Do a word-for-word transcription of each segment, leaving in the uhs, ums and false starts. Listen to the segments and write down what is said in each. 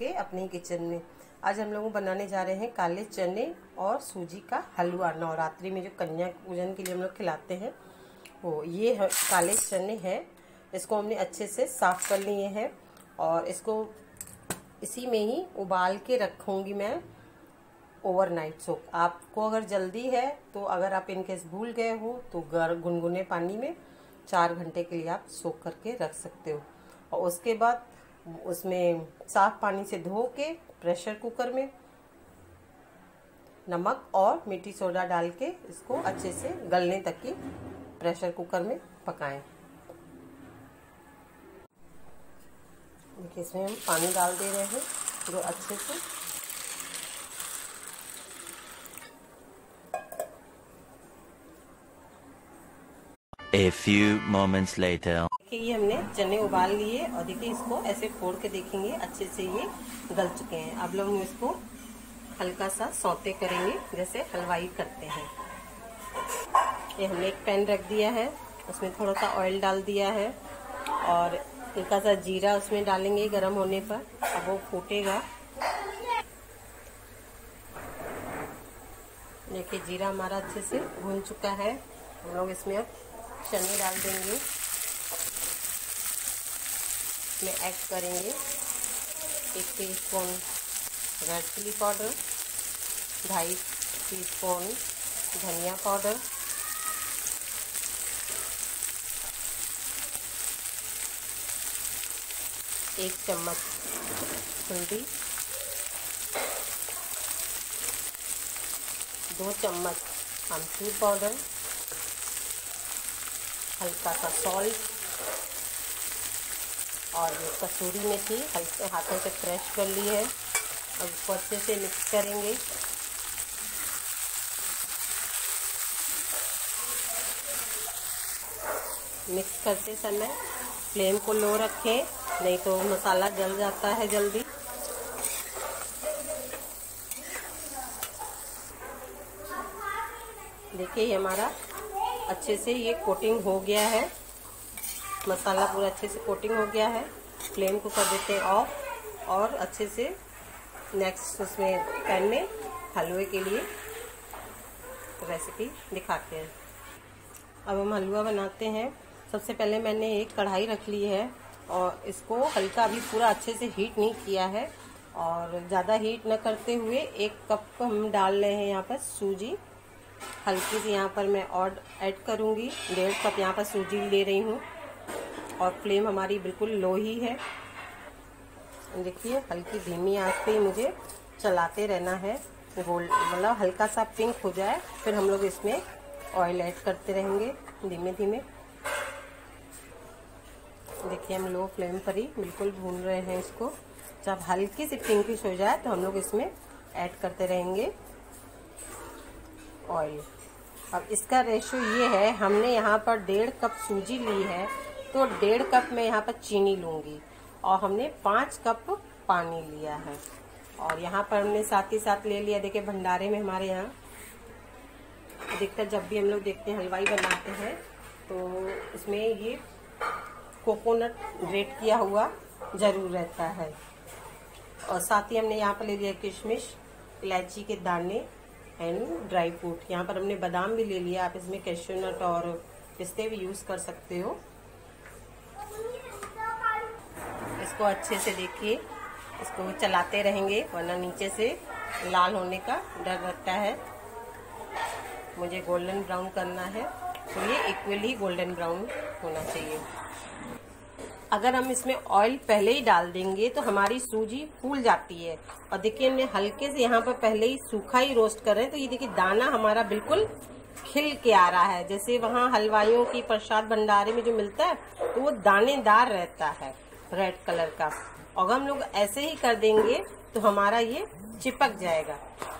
आपके अपने किचन में। आज हम लोग बनाने जा रहे हैं काले चने और सूजी का हलवा। नवरात्रि में जो कन्या पूजन के लिए हम लोग खिलाते हैं वो ये काले चने हैं। इसको हमने अच्छे से साफ कर लिए हैं और इसको इसी में ही उबाल के रखूँगी मैं ओवरनाइट। सो आपको अगर जल्दी है तो अगर आप इनकेस भूल गए हो तो गर्म गुनगुने पानी में चार घंटे के लिए आप सोख करके रख सकते हो। और उसके बाद उसमें साफ पानी से धो के प्रेशर कुकर में नमक और मीठी सोडा डाल के इसको अच्छे से गलने तक की प्रेशर कुकर में पकाएं। देखिए इसमें हम पानी डाल दे रहे हैं जो अच्छे से A few moments later. देखिए ये हमने चने उबाल लिए और देखिए इसको ऐसे फोड़ के देखेंगे अच्छे से ये गल चुके हैं। अब लोग इसको हल्का सा सौते करेंगे जैसे हलवाई करते हैं। ये हमने एक पैन रख दिया है, उसमें थोड़ा सा ऑयल डाल दिया है और हल्का सा जीरा उसमें डालेंगे गरम होने पर। अब वो फूटेगा। देखिए जीरा हमारा अच्छे से भून चुका है। हम लोग इसमें अब चने डाल देंगे। इसमें ऐड करेंगे एक टीस्पून रेड चिली पाउडर, ढाई टीस्पून धनिया पाउडर, एक चम्मच हल्दी, दो चम्मच अमचूर पाउडर, हल्का सा सॉल्ट और ये कसूरी मेथी हल्के हाथों से क्रश कर ली है। अब इसको अच्छे से मिक्स करेंगे। मिक्स करते समय फ्लेम को लो रखें, नहीं तो मसाला जल जाता है जल्दी। देखिए ये हमारा अच्छे से ये कोटिंग हो गया है, मसाला पूरा अच्छे से कोटिंग हो गया है। फ्लेम को कर देते हैं ऑफ और अच्छे से नेक्स्ट उसमें पैन में हलवे के लिए रेसिपी दिखाते हैं। अब हम हलवा बनाते हैं। सबसे पहले मैंने एक कढ़ाई रख ली है और इसको हल्का अभी पूरा अच्छे से हीट नहीं किया है और ज़्यादा हीट न करते हुए एक कप हम डाल रहे हैं यहाँ पर सूजी। हल्की सी यहाँ पर मैं और ऐड करूँगी, डेढ़ कप यहाँ पर सूजी ले रही हूँ और फ्लेम हमारी बिल्कुल लो ही है। देखिए हल्की धीमी आंच पे ही मुझे चलाते रहना है, गोल्ड मतलब हल्का सा पिंक हो जाए फिर हम लोग इसमें ऑयल ऐड करते रहेंगे धीमे धीमे। देखिए हम लो फ्लेम पर ही बिल्कुल भून रहे हैं इसको। जब हल्की सी पिंकिश हो जाए तो हम लोग इसमें ऐड करते रहेंगे ऑयल। अब इसका रेशो ये है, हमने यहाँ पर डेढ़ कप सूजी ली है तो डेढ़ कप में यहाँ पर चीनी लूँगी और हमने पाँच कप पानी लिया है। और यहाँ पर हमने साथ ही साथ ले लिया, देखिए भंडारे में हमारे यहाँ अधिकतर जब भी हम लोग देखते हैं हलवाई बनाते हैं तो इसमें ये कोकोनट ग्रेट किया हुआ जरूर रहता है। और साथ ही हमने यहाँ पर ले लिया किशमिश, इलायची के दाने एंड ड्राई फ्रूट। यहाँ पर हमने बादाम भी ले लिया, आप इसमें कैश्यू नट और पिस्ते भी यूज कर सकते हो। इसको अच्छे से देखिए इसको चलाते रहेंगे वरना नीचे से लाल होने का डर रहता है। मुझे गोल्डन ब्राउन करना है तो ये इक्वली गोल्डन ब्राउन होना चाहिए। अगर हम इसमें ऑयल पहले ही डाल देंगे तो हमारी सूजी फूल जाती है। और देखिए हमने हल्के से यहाँ पर पहले ही सूखा ही रोस्ट कर रहे हैं तो ये देखिए दाना हमारा बिल्कुल खिल के आ रहा है। जैसे वहाँ हलवाइयों की प्रसाद भंडारे में जो मिलता है तो वो दानेदार रहता है रेड कलर का। अगर हम लोग ऐसे ही कर देंगे तो हमारा ये चिपक जाएगा।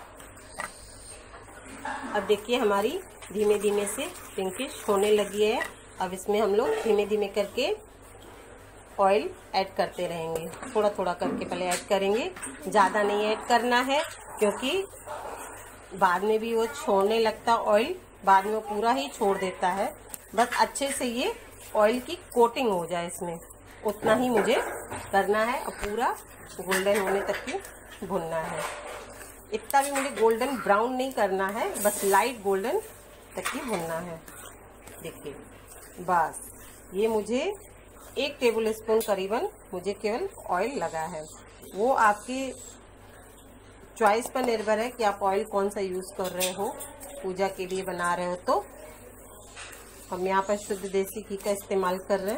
अब देखिए हमारी धीमे धीमे से पिंकिश होने लगी है। अब इसमें हम लोग धीमे धीमे करके ऑयल ऐड करते रहेंगे, थोड़ा थोड़ा करके पहले ऐड करेंगे, ज़्यादा नहीं ऐड करना है क्योंकि बाद में भी वो छोड़ने लगता ऑयल, बाद में वो पूरा ही छोड़ देता है। बस अच्छे से ये ऑयल की कोटिंग हो जाए इसमें। उतना ही मुझे करना है और पूरा गोल्डन होने तक की भुनना है। इतना भी मुझे गोल्डन ब्राउन नहीं करना है, बस लाइट गोल्डन तक की भुनना है। देखिए बस ये मुझे एक टेबल स्पून करीबन मुझे केवल ऑयल लगा है। वो आपकी चॉइस पर निर्भर है कि आप ऑयल कौन सा यूज कर रहे हो, पूजा के लिए बना रहे हो तो। हम यहाँ पर शुद्ध देसी घी का इस्तेमाल कर रहे हैं।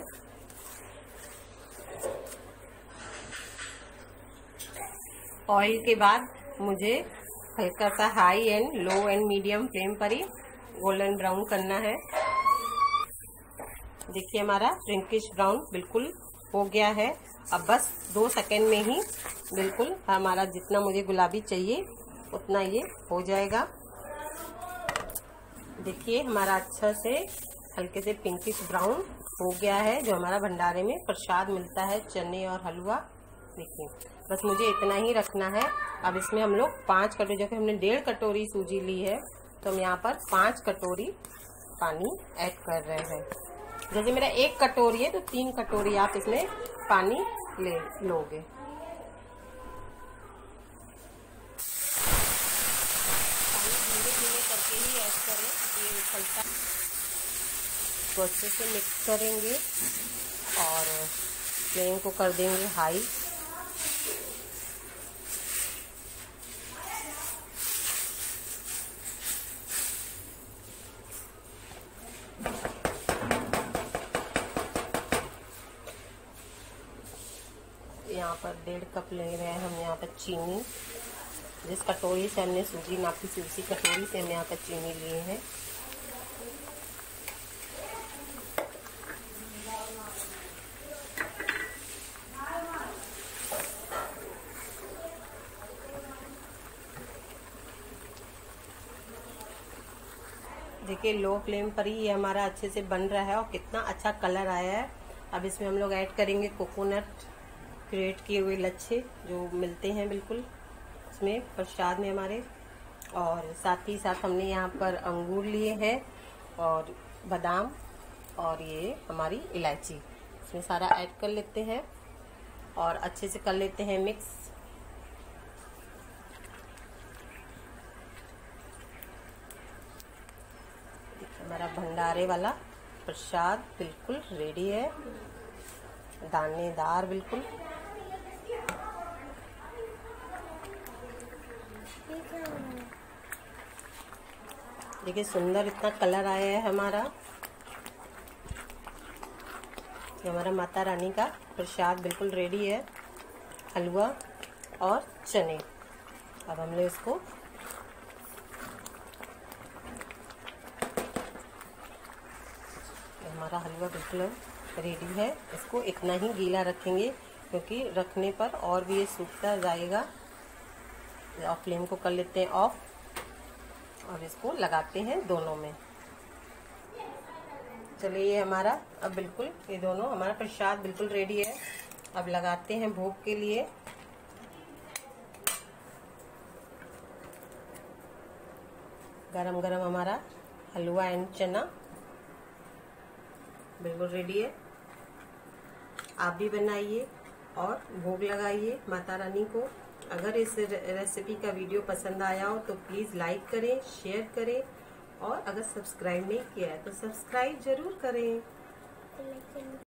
ऑयल के बाद मुझे हल्का सा high and low and medium flame पर ही गोल्डन ब्राउन करना है। देखिए हमारा पिंकिश ब्राउन बिल्कुल हो गया है। अब बस दो सेकेंड में ही बिल्कुल हमारा जितना मुझे गुलाबी चाहिए उतना ये हो जाएगा। देखिए हमारा अच्छा से हल्के से पिंकिश ब्राउन हो गया है, जो हमारा भंडारे में प्रसाद मिलता है, चने और हलवा। देखिए बस मुझे इतना ही रखना है। अब इसमें हम लोग पाँच कटोरी, जैसे हमने डेढ़ कटोरी सूजी ली है तो हम यहाँ पर पाँच कटोरी पानी ऐड कर रहे हैं। जैसे मेरा एक कटोरी है तो तीन कटोरी आप इसमें पानी ले लोगे। पानी धीरे धीरे करके ही ऐड करें, ये उछलता तो अच्छे से मिक्स करेंगे और फ्लेम को कर देंगे हाई। यहाँ पर डेढ़ कप ले रहे हैं हम यहाँ पर चीनी। जिस कटोरी से हमने सूजी नापी थी उसी कटोरी से हम यहाँ पर चीनी लिए हैं। देखिए लो फ्लेम पर ही ये हमारा अच्छे से बन रहा है और कितना अच्छा कलर आया है। अब इसमें हम लोग ऐड करेंगे कोकोनट क्रिएट किए हुए लच्छे जो मिलते हैं बिल्कुल इसमें प्रसाद में हमारे, और साथ ही साथ हमने यहाँ पर अंगूर लिए हैं और बादाम और ये हमारी इलायची, इसमें सारा ऐड कर लेते हैं और अच्छे से कर लेते हैं मिक्स। हमारा भंडारे वाला प्रसाद बिल्कुल रेडी है, दानेदार बिल्कुल। देखिए सुंदर इतना कलर आया है हमारा। ये हमारा माता रानी का प्रसाद बिल्कुल रेडी है, हलवा और चने। अब हम लोग इसको हमारा हलवा बिल्कुल रेडी है। इसको इतना ही गीला रखेंगे क्योंकि रखने पर और भी ये सूखता जाएगा। और फ्लेम को कर लेते हैं ऑफ और इसको लगाते हैं दोनों में। चलिए ये हमारा अब बिल्कुल ये दोनों हमारा प्रसाद बिल्कुल रेडी है। अब लगाते हैं भोग के लिए। गरम गरम हमारा हलवा एंड चना बिल्कुल रेडी है। आप भी बनाइए और भोग लगाइए माता रानी को। अगर इस रेसिपी का वीडियो पसंद आया हो तो प्लीज़ लाइक करें, शेयर करें और अगर सब्सक्राइब नहीं किया है तो सब्सक्राइब जरूर करें।